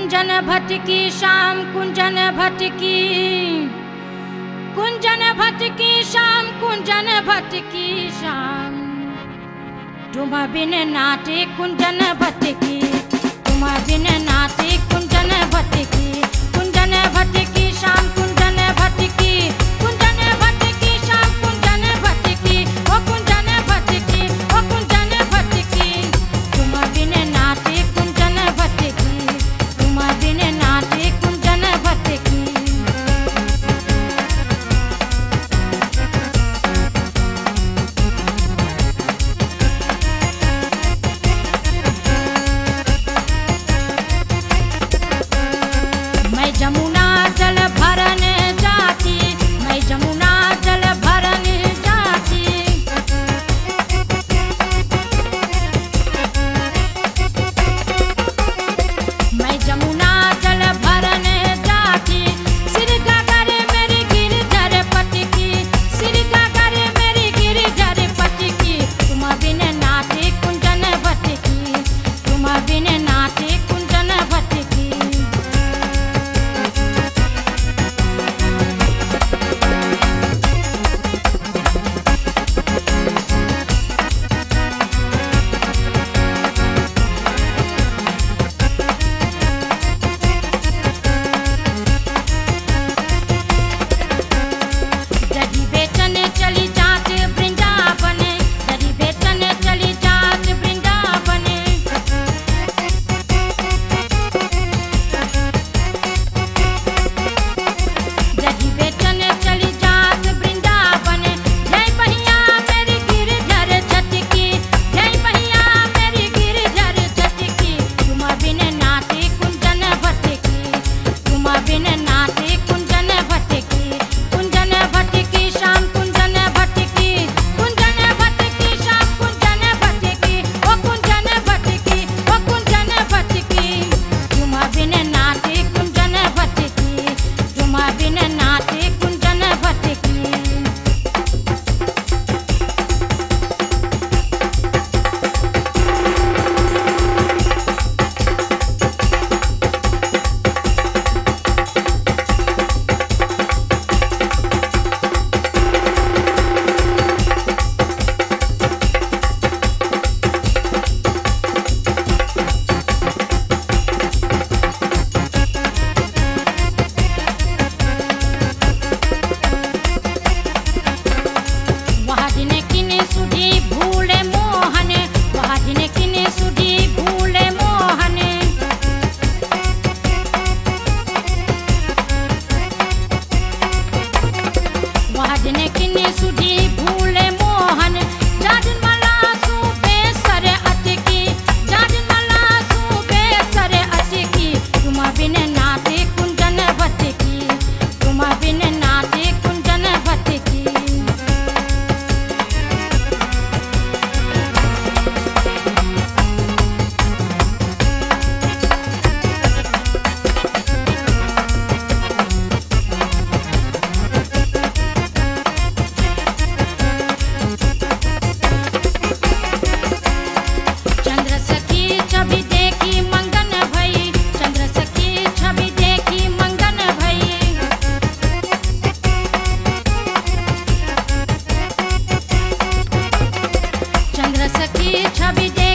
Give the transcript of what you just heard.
कुंजन भटकी शाम कुंजन भटकी, कुंजन भटकी शाम कुंजन भटकी शाम, तुम बिन नाटे कुंजन भटकी, तुम बिन नाटे कुंजन भटकी, कुंजन भटकी शाम कुंजन भटकी, कुंजन भटकी शाम कुंजन भटकी, ओ कुंजन भटकी, ओ कुंजन भटकी, तुम बिन नाटे कुंजन भटकी, तुम बिन नाटे कुंजन भटकी। मैं जमुना जल भरन जाती, मैं जमुना जल भरन जाती, मैं जमुना जल भरन जाती, सिर गागर मेरी गिरधर पटकी, सिर गागर मेरी गिरधर पटकी, तुम बिन नाटे कुंजन भटकी, तुम बिन नाटे कुंजन भटकी। दही बेचन चली जात वृंदावन, दही बेचन चली जात वृंदावन, दही बेचन चली जात वृंदावन, जय मैया मेरी गिरधर झटकी, जय मैया मेरी गिरधर झटकी, तुम बिन नाटे कुंजन भटकी, तुम बिन नाटे कुंजन भटकी, कुंजन भटकी शाम कुंजन भटकी, कुंजन भटकी शाम कुंजन भटकी, ओ कुंजन भटकी, ओ कुंजन भटकी, तुम बिन नाटे कुंजन भटकी, तुम बिन नाटे कुंजन भटकी। वह दिन किने सुधी भूले मोहन, वह दिन किने सुधी भूले मोहन, वह दिन किने सुधी भूले मोहन, जाजन मला सूबे सर अटकी, जाजन मला सूबे सर अटकी, तुम बिन नाटे कुंजन भटकी, तुम बिन नाटे कुंजन भटकी। चंद्र सखी छवि देखी मंगन भई, चंद्र सखी छवि देखी मंगन भई, चंद्र सखी छवि